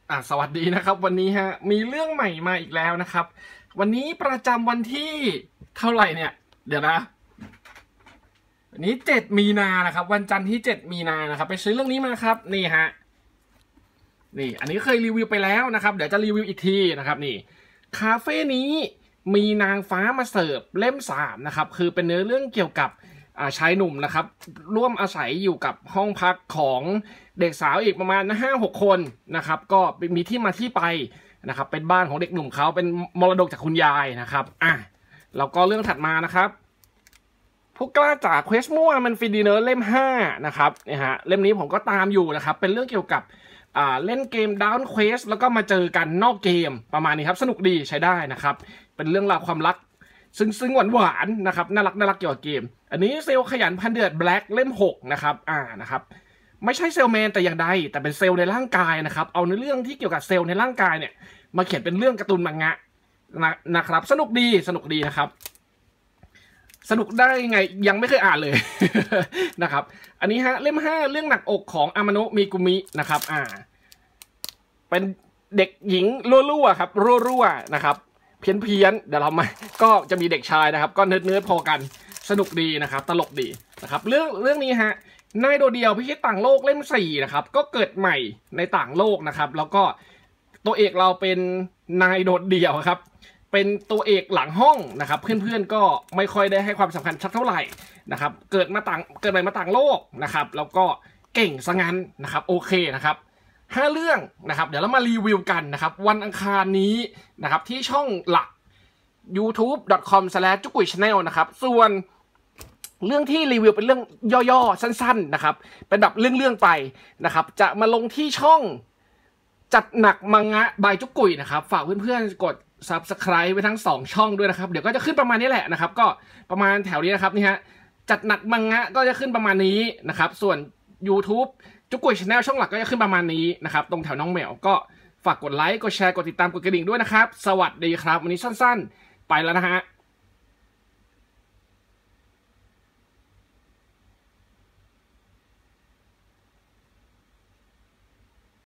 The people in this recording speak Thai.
สวัสดีนะครับวันนี้มีเรื่องใหม่มาอีกแล้วนะครับวันนี้ประจำวันที่เท่าไหร่เนี่ยเดี๋ยวนะวันนี้7 มีนานะครับวันจันทร์ที่7 มีนานะครับไปซื้อเรื่องนี้มาครับนี่นี่อันนี้เคยรีวิวไปแล้วนะครับเดี๋ยวจะรีวิวอีกทีนะครับนี่คาเฟ่นี้มีนางฟ้ามาเสิร์ฟเล่ม3นะครับคือเป็นเนื้อเรื่องเกี่ยวกับชายหนุ่มนะครับร่วมอาศัยอยู่กับห้องพักของเด็กสาวอีกประมาณ5-6 คนนะครับก็มีที่มาที่ไปนะครับเป็นบ้านของเด็กหนุ่มเขาเป็นมรดกจากคุณยายนะครับแล้วก็เรื่องถัดมานะครับผู้กล้าจากเควสมั่วมันฟินดิเนอร์เล่ม5นะครับเล่มนี้ผมก็ตามอยู่นะครับเป็นเรื่องเกี่ยวกับเล่นเกมดาวน์เควสแล้วก็มาเจอกันนอกเกมประมาณนี้ครับสนุกดีใช้ได้นะครับเป็นเรื่องราวความรักซึ่งหวานนะครับน่ารักเกี่ยวกับเกมอันนี้เซลขยันพันเดือดแบล็กเล่ม6นะครับนะครับไม่ใช่เซลแมนแต่อย่างใดแต่เป็นเซลในร่างกายนะครับเอาในเรื่องที่เกี่ยวกับเซลในร่างกายเนี่ยมาเขียนเป็นเรื่องการ์ตูนมังงะนะครับสนุกดีนะครับสนุกได้ไงยังไม่เคยอ่านเลย นะครับอันนี้เล่ม5เรื่องหนักอกของอามาโนะมิกุมินะครับเป็นเด็กหญิงรั่วครับรั่วนะครับเพี้ยนเดี๋ยวเรามาก็จะมีเด็กชายนะครับก็เนื้อพอกันสนุกดีนะครับตลกดีนะครับเรื่องนี้นายโดดเดี่ยวพิชิตต่างโลกเล่ม4นะครับก็เกิดใหม่ในต่างโลกนะครับแล้วก็ตัวเอกเราเป็นนายโดดเดี่ยวครับเป็นตัวเอกหลังห้องนะครับเพื่อนๆก็ไม่ค่อยได้ให้ความสำคัญสักเท่าไหร่นะครับเกิดใหม่มาต่างโลกนะครับแล้วก็เก่งซะงั้นนะครับโอเคนะครับ5 เรื่องนะครับเดี๋ยวเรามารีวิวกันนะครับวันอังคารนี้นะครับที่ช่องหลัก youtube.com/jukuichannel นะครับส่วนเรื่องที่รีวิวเป็นเรื่องย่อๆสั้นๆนะครับเป็นแบบเรื่องไปนะครับจะมาลงที่ช่องจัดหนักมังงะบายจุกุยนะครับฝากเพื่อนๆกด Subscribe ไปทั้ง2ช่องด้วยนะครับเดี๋ยวก็จะขึ้นประมาณนี้แหละนะครับก็ประมาณแถวนี้นะครับนี่จัดหนักมังงะก็จะขึ้นประมาณนี้นะครับส่วน YouTube จุกุย Channel ช่องหลักก็จะขึ้นประมาณนี้นะครับตรงแถวน้องแมวก็ฝากกดไลค์กดแชร์กดติดตามกดกระดิ่งด้วยนะครับสวัสดีครับวันนี้สั้นๆไปแล้วนะฮะ